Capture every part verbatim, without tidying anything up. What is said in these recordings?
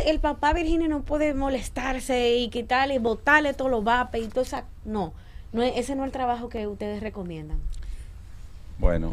el papá Virginia no puede molestarse y quitarle y botarle todos los vapes y todo eso. No, no es, ese no es el trabajo que ustedes recomiendan. Bueno,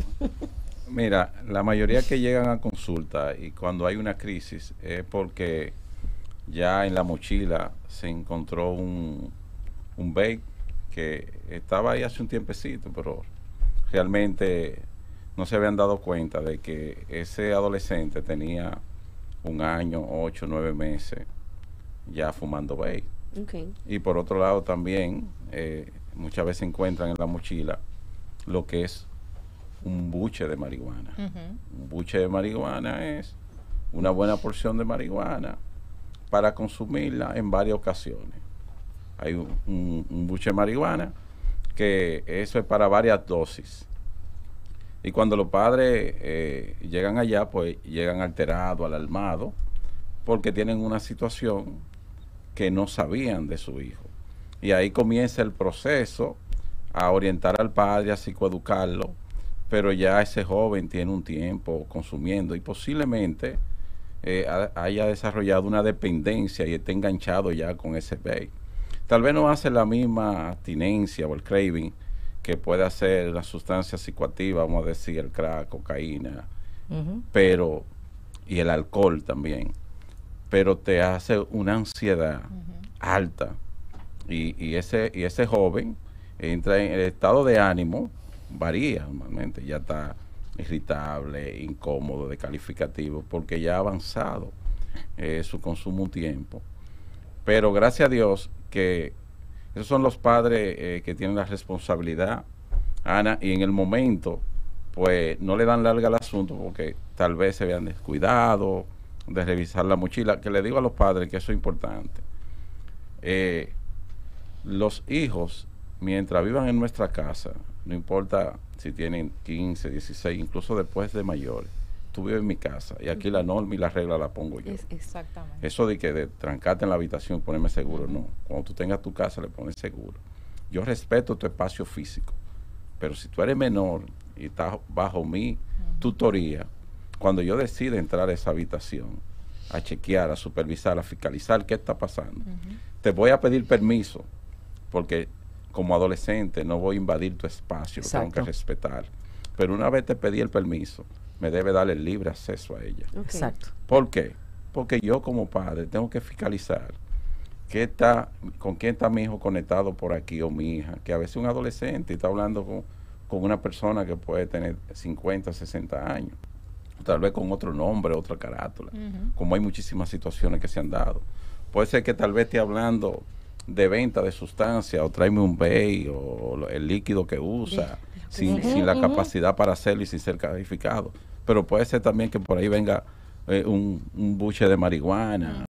mira, la mayoría que llegan a consulta y cuando hay una crisis es porque ya en la mochila se encontró un, un vape que estaba ahí hace un tiempecito, pero realmente no se habían dado cuenta de que ese adolescente tenía un año, ocho, nueve meses ya fumando vape. Okay. Y por otro lado también eh, muchas veces encuentran en la mochila lo que es un buche de marihuana. Uh-huh. Un buche de marihuana es una buena porción de marihuana para consumirla en varias ocasiones. Hay un, un, un buche de marihuana que eso es para varias dosis. Y cuando los padres eh, llegan allá, pues llegan alterados, alarmados, porque tienen una situación que no sabían de su hijo. Y ahí comienza el proceso a orientar al padre, a psicoeducarlo, pero ya ese joven tiene un tiempo consumiendo y posiblemente eh, haya desarrollado una dependencia y esté enganchado ya con ese vape. Tal vez no hace la misma abstinencia o el craving que puede hacer la sustancia psicoactiva, vamos a decir el crack, cocaína, uh-huh. pero y el alcohol también, pero te hace una ansiedad uh-huh. alta y, y ese y ese joven entra en el estado de ánimo, varía normalmente, ya está irritable, incómodo, descalificativo, porque ya ha avanzado eh, su consumo un tiempo. Pero gracias a Dios que esos son los padres eh, que tienen la responsabilidad, Ana, y en el momento, pues no le dan larga al asunto porque tal vez se vean descuidados de revisar la mochila, que le digo a los padres que eso es importante. Eh, los hijos, mientras vivan en nuestra casa, no importa si tienen quince, dieciséis, incluso después de mayores, tú vives en mi casa y aquí uh-huh. la norma y la regla la pongo yo. Es exactamente. Eso de que de trancarte en la habitación y ponerme seguro, uh-huh. no. Cuando tú tengas tu casa le pones seguro. Yo respeto tu espacio físico, pero si tú eres menor y estás bajo mi uh-huh. tutoría, cuando yo decida entrar a esa habitación, a chequear, a supervisar, a fiscalizar qué está pasando, uh-huh. te voy a pedir permiso, porque como adolescente no voy a invadir tu espacio, Exacto. lo tengo que respetar. Pero una vez te pedí el permiso, me debe dar el libre acceso a ella. Okay. Exacto. ¿Por qué? Porque yo como padre tengo que fiscalizar qué está, con quién está mi hijo conectado por aquí o mi hija, que a veces un adolescente está hablando con, con una persona que puede tener cincuenta, sesenta años, tal vez con otro nombre, otra carátula, uh-huh. como hay muchísimas situaciones que se han dado. Puede ser que tal vez esté hablando de venta de sustancia o tráeme un vape o el líquido que usa sin, uh-huh, sin la uh-huh. capacidad para hacerlo y sin ser calificado, pero puede ser también que por ahí venga eh, un, un buche de marihuana